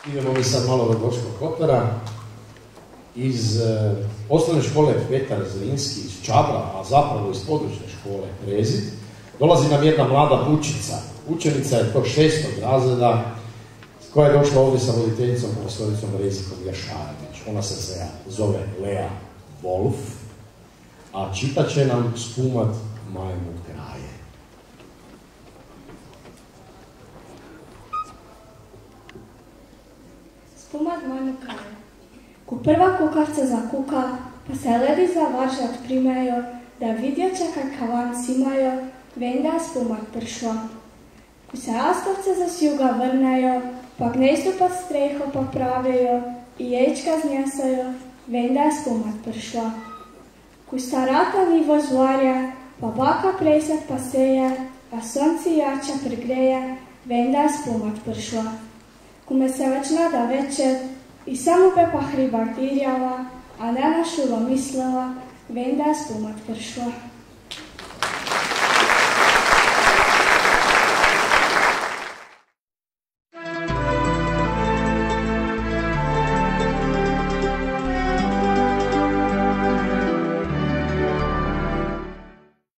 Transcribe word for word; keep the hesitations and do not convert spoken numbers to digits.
Idemo mi sad malo do Gorskog kotara. Iz e, osnovne škole Petar Zrinski iz Čabra, a zapravo iz područne škole Prezid, dolazi nam jedna mlada bučica. Učenica je to šestog razreda, koja je došla ovdje sa voditeljicom, profesoricom Rezikom Jašarević. Ona se zove Lea Wolf, a čitat će nam Spumat majmu kraje. Spumat majmu kraje. Ko prva kukarca zakuka, pa se ledi za varžat primejo, da vidjeće kaj kavanc imajo, venda je spumat prišla. Ko se astovce za sjuga vrnejo, pa gnejstu pod streho popravejo i ječka znjesajo, venda je spumat prišla. Ko starata nivo zvarja, pa baka presat pa seje, a sonci jača prigreje, venda je spumat prišla. Ko me se već nada večer, i samo be pa hriba dirjala, a ne na šulo mislila, venda je spumat prišla.